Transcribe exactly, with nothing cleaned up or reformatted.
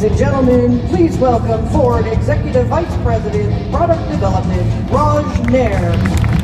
and gentlemen, please welcome Ford Executive Vice President, Product Development, Raj Nair.